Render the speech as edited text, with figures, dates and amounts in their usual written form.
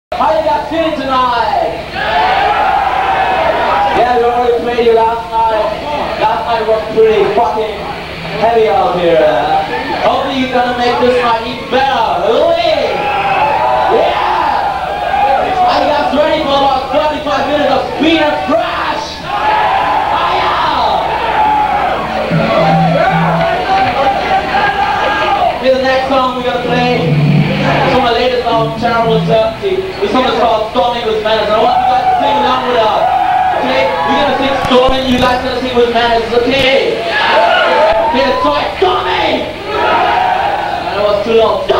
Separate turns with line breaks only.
How you guys feeling tonight? Yeah, we already played you last night. Last night was pretty fucking heavy out here. Hopefully you're gonna make this night even better. Yeah! Are you guys ready for about 35 minutes of speed and crash? Here's the next song we're gonna play. It's from the latest album, Terrible Uncertainty. This song is called Storming with Menace. I want you guys to sing along with us. Okay? We're gonna sing Storming, you guys gonna sing with Menace, okay? Okay, let's try Storming! That was too long.